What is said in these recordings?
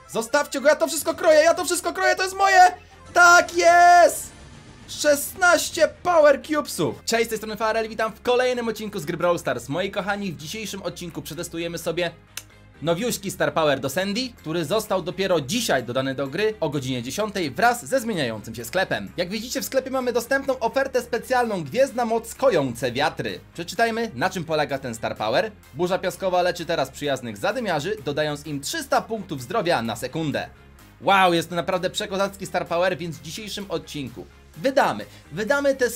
Zostawcie go, ja to wszystko kroję, to jest moje! Tak jest! 16 Power Cubesów! Cześć, z tej strony Farel, witam w kolejnym odcinku z gry Brawl Stars. Moi kochani, w dzisiejszym odcinku przetestujemy sobie nowiuśki Star Power do Sandy, który został dopiero dzisiaj dodany do gry o godzinie 10 wraz ze zmieniającym się sklepem. Jak widzicie, w sklepie mamy dostępną ofertę specjalną Gwiezdna Moc Kojące Wiatry. Przeczytajmy, na czym polega ten Star Power. Burza piaskowa leczy teraz przyjaznych zadymiarzy, dodając im 300 punktów zdrowia na sekundę. Wow, jest to naprawdę przekozacki Star Power, więc w dzisiejszym odcinku wydamy te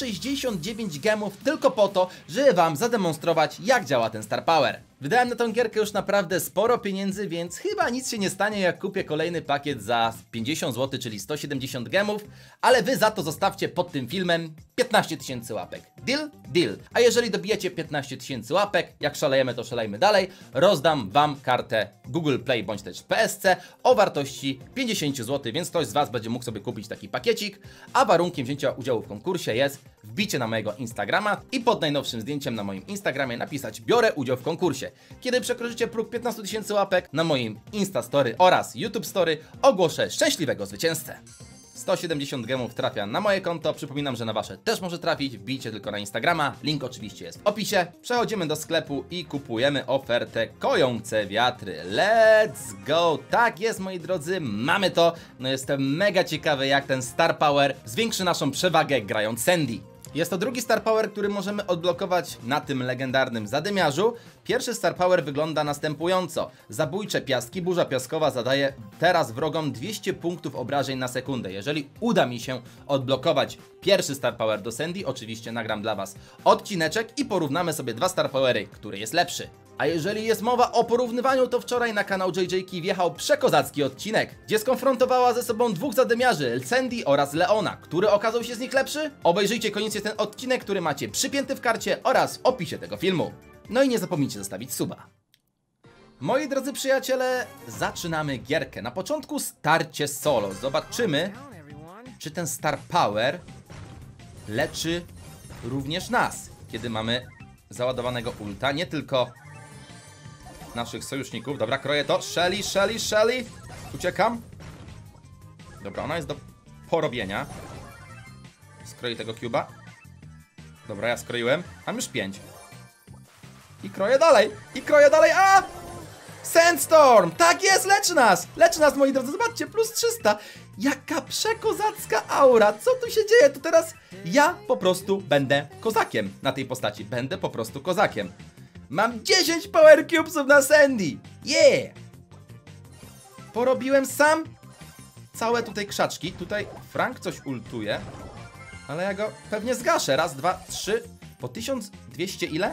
169 gemów tylko po to, żeby wam zademonstrować, jak działa ten Star Power. Wydałem na tą gierkę już naprawdę sporo pieniędzy, więc chyba nic się nie stanie, jak kupię kolejny pakiet za 50 zł, czyli 170 gemów, ale wy za to zostawcie pod tym filmem 15 000 łapek. Deal? Deal. A jeżeli dobijecie 15 000 łapek, jak szalejemy, to szalejmy dalej, rozdam wam kartę Google Play bądź też PSC o wartości 50 zł, więc ktoś z was będzie mógł sobie kupić taki pakiecik, a warunkiem wzięcia udziału w konkursie jest wbicie na mojego Instagrama i pod najnowszym zdjęciem na moim Instagramie napisać: biorę udział w konkursie. Kiedy przekroczycie próg 15 000 łapek, na moim Insta Story oraz YouTube Story ogłoszę szczęśliwego zwycięzcę. 170 gemów trafia na moje konto, przypominam, że na wasze też może trafić, wbijcie tylko na Instagrama, link oczywiście jest w opisie. Przechodzimy do sklepu i kupujemy ofertę Kojące Wiatry. Let's go! Tak jest, moi drodzy, mamy to. No jestem mega ciekawy, jak ten Star Power zwiększy naszą przewagę grając Sandy. Jest to drugi Star Power, który możemy odblokować na tym legendarnym zadymiarzu. Pierwszy Star Power wygląda następująco. Zabójcze piaski, burza piaskowa zadaje teraz wrogom 200 punktów obrażeń na sekundę. Jeżeli uda mi się odblokować pierwszy Star Power do Sandy, oczywiście nagram dla was odcineczek i porównamy sobie dwa Star Powery, który jest lepszy. A jeżeli jest mowa o porównywaniu, to wczoraj na kanał JJki wjechał przekozacki odcinek, gdzie skonfrontowała ze sobą dwóch zadymiarzy, Sandy oraz Leona. Który okazał się z nich lepszy? Obejrzyjcie koniecznie ten odcinek, który macie przypięty w karcie oraz w opisie tego filmu. No i nie zapomnijcie zostawić suba. Moi drodzy przyjaciele, zaczynamy gierkę. Na początku starcie solo. Zobaczymy, czy ten Star Power leczy również nas, kiedy mamy załadowanego ulta, nie tylko naszych sojuszników. Dobra, kroję to. Shelly. Uciekam. Dobra, ona jest do porobienia. Skroję tego cuba. Dobra, ja skroiłem. Mam już 5. I kroję dalej. A! Sandstorm! Tak jest, leczy nas, moi drodzy. Zobaczcie, plus 300. Jaka przekozacka aura. Co tu się dzieje? To teraz ja po prostu będę kozakiem na tej postaci. Będę po prostu kozakiem. Mam 10 Power Cubesów na Sandy. Yeah! Porobiłem sam całe tutaj krzaczki. Tutaj Frank coś ultuje, ale ja go pewnie zgaszę. Raz, dwa, trzy. Po 1200 ile?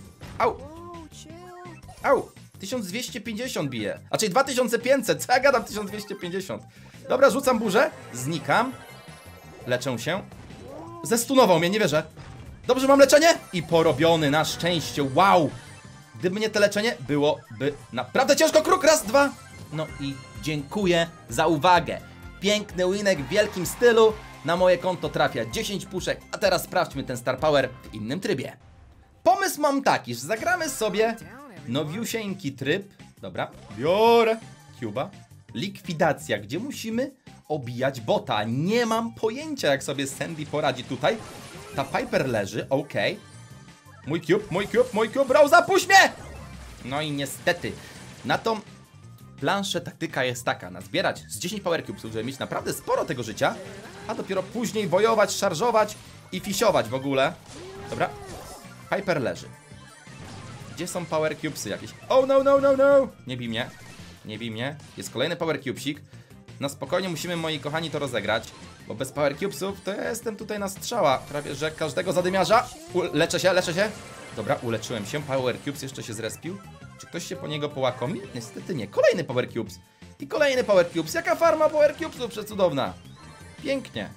Au! 1250 bije. A czyli 2500. Co ja gadam? 1250. Dobra, rzucam burzę. Znikam. Leczę się. Zestunował mnie, nie wierzę. Dobrze, mam leczenie? I porobiony na szczęście. Wow! Gdyby nie to leczenie, byłoby naprawdę ciężko. Kruk, raz, dwa. No i dziękuję za uwagę. Piękny winek w wielkim stylu. Na moje konto trafia 10 puszek. A teraz sprawdźmy ten Star Power w innym trybie. Pomysł mam taki, że zagramy sobie nowiusieńki tryb. Dobra, biorę cuba. Likwidacja, gdzie musimy obijać bota. Nie mam pojęcia, jak sobie Sandy poradzi tutaj. Ta Piper leży, okej. Mój cube, bro, zapuść mnie! No i niestety, na tą planszę taktyka jest taka: nazbierać z 10 Power Cubesów, żeby mieć naprawdę sporo tego życia, a dopiero później wojować, szarżować i fisiować w ogóle. Dobra, Piper leży. Gdzie są Power Cubesy jakieś? Oh no. Nie bij mnie. Jest kolejny Power Cubesik. Na spokojnie musimy, moi kochani, to rozegrać, bo bez Power Cubesów to ja jestem tutaj na strzała prawie że każdego zadymiarza. Leczę się. Dobra, uleczyłem się. Power Cubes jeszcze się zrespił. Czy ktoś się po niego połakomi? Niestety nie. Kolejny Power Cubes. I kolejny Power Cubes. Jaka farma Power Cubesów przecudowna. Pięknie.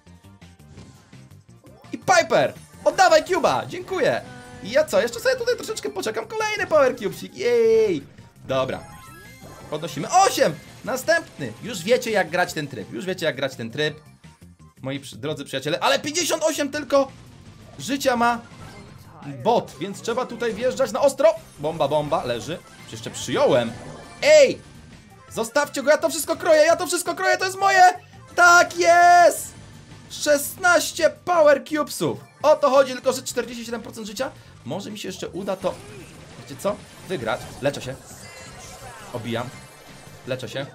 I Piper! Oddawaj cuba! Dziękuję! I ja co? Jeszcze sobie tutaj troszeczkę poczekam. Kolejny Power Cubesik. Jej! Dobra. Podnosimy. 8! Następny. Już wiecie, jak grać ten tryb. Moi drodzy przyjaciele. Ale 58 tylko życia ma bot, więc trzeba tutaj wjeżdżać na ostro. Bomba, leży. Jeszcze przyjąłem. Ej! Zostawcie go, ja to wszystko kroję, to jest moje! Tak jest! 16 Power Cubesów. O to chodzi, tylko że 47% życia. Może mi się jeszcze uda to... Wiecie co? Wygrać. Leczę się. Obijam. Leczę się.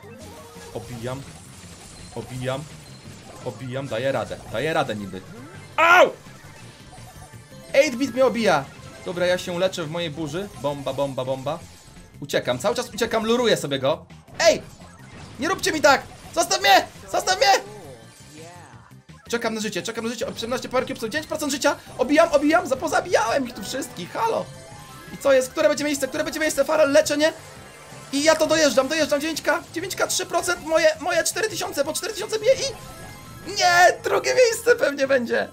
Obijam. Daję radę niby. Au! 8-bit mnie obija. Dobra, ja się leczę w mojej burzy. Bomba. Uciekam, cały czas uciekam, luruję sobie go. Ej! Nie róbcie mi tak! Zostaw mnie! Czekam na życie, o 17 Power Cubesów, 9% życia. Obijam, pozabijałem ich tu wszystkich, halo. I co jest? Które będzie miejsce? Farel, leczenie. I ja to dojeżdżam, 9K, 3%, moje 4000, bo 4000 bije i... Nie, drugie miejsce pewnie będzie.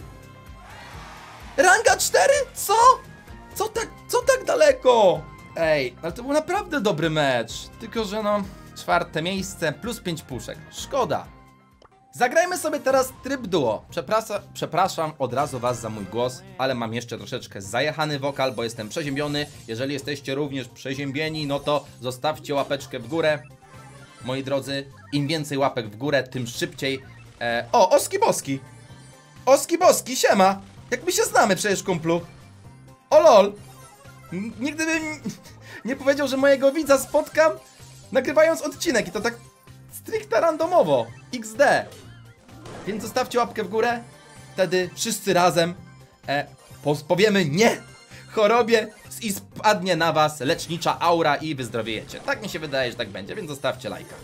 Ranga 4? Co? Co tak daleko? Ej, ale to był naprawdę dobry mecz. Tylko że no, 4. miejsce plus 5 puszek. Szkoda. Zagrajmy sobie teraz tryb duo. Przepraszam od razu was za mój głos, ale mam jeszcze troszeczkę zajechany wokal, bo jestem przeziębiony. Jeżeli jesteście również przeziębieni, no to zostawcie łapeczkę w górę. Moi drodzy, im więcej łapek w górę, tym szybciej. O, Oski Boski, siema. Jak my się znamy przecież, kumplu. O lol. Nigdy bym nie powiedział, że mojego widza spotkam nagrywając odcinek i to tak stricte randomowo. XD. Więc zostawcie łapkę w górę. Wtedy wszyscy razem powiemy nie chorobie i spadnie na was lecznicza aura i wyzdrowiejecie. Tak mi się wydaje, że tak będzie, więc zostawcie lajka.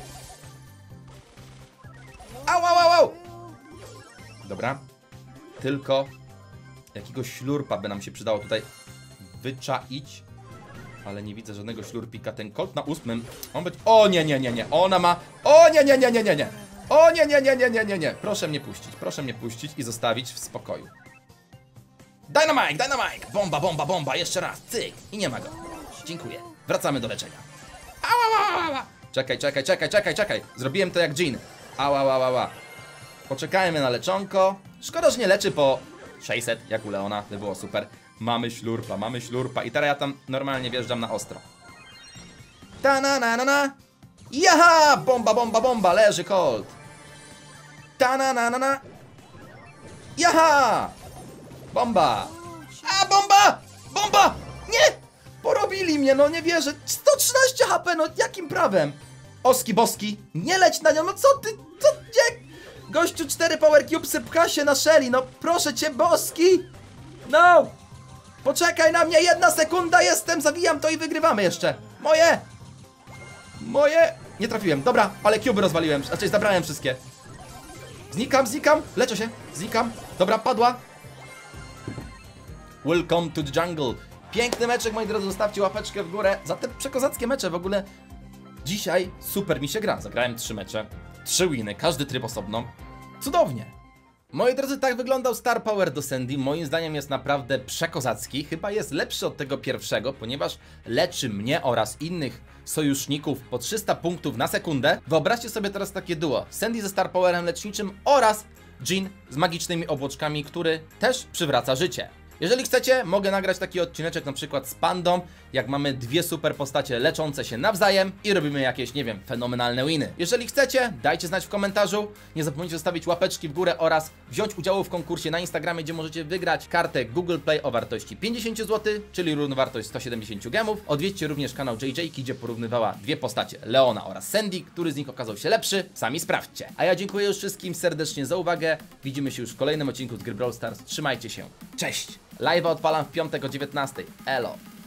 Au! Dobra. Tylko jakiegoś ślurpa by nam się przydało tutaj wyczaić. Ale nie widzę żadnego ślurpika. Ten Colt na 8. On być... O nie. Ona ma... O nie. O nie. Proszę mnie puścić i zostawić w spokoju. Dynamite. Bomba. Jeszcze raz. Cyk. I nie ma go. Dziękuję. Wracamy do leczenia. Ała. Czekaj. Zrobiłem to jak Jean. Ała. Poczekajmy na leczonko. Szkoda, że nie leczy po 600, jak u Leona. To było super. Mamy ślurpa. I teraz ja tam normalnie wjeżdżam na ostro. Ta-na-na-na-na. Jaha! Bomba. Leży Colt. Ta-na-na-na-na. Jaha! Bomba! A, bomba! Nie! Porobili mnie, no nie wierzę. 113 HP, no jakim prawem? Oski Boski, nie leć na nią, no co ty? Gdzie? Gościu 4 Power Cubesy pcha się na Shelly, no proszę cię, Boski! No! Poczekaj na mnie, 1 sekunda, zawijam to i wygrywamy jeszcze. Moje... Nie trafiłem, dobra, ale cuby rozwaliłem, znaczy zabrałem wszystkie. Znikam, leczę się, znikam. Dobra, padła. Welcome to the jungle. Piękny meczek, moi drodzy, zostawcie łapeczkę w górę za te przekozackie mecze. W ogóle dzisiaj super mi się gra. Zagrałem 3 mecze, 3 winy, każdy tryb osobno. Cudownie. Moi drodzy, tak wyglądał Star Power do Sandy. Moim zdaniem jest naprawdę przekozacki. Chyba jest lepszy od tego pierwszego, ponieważ leczy mnie oraz innych sojuszników po 300 punktów na sekundę. Wyobraźcie sobie teraz takie duo. Sandy ze Star Powerem leczniczym oraz Jean z magicznymi obłoczkami, który też przywraca życie. Jeżeli chcecie, mogę nagrać taki odcineczek na przykład z Pandą, jak mamy 2 super postacie leczące się nawzajem i robimy jakieś, nie wiem, fenomenalne winy. Jeżeli chcecie, dajcie znać w komentarzu, nie zapomnijcie zostawić łapeczki w górę oraz wziąć udział w konkursie na Instagramie, gdzie możecie wygrać kartę Google Play o wartości 50 zł, czyli równowartość 170 gemów. Odwiedźcie również kanał JJ, gdzie porównywała 2 postacie, Leona oraz Sandy, który z nich okazał się lepszy, sami sprawdźcie. A ja dziękuję już wszystkim serdecznie za uwagę, widzimy się już w kolejnym odcinku z gry Brawl Stars, trzymajcie się, cześć! Live'a odpalam w piątek o 19:00. Elo!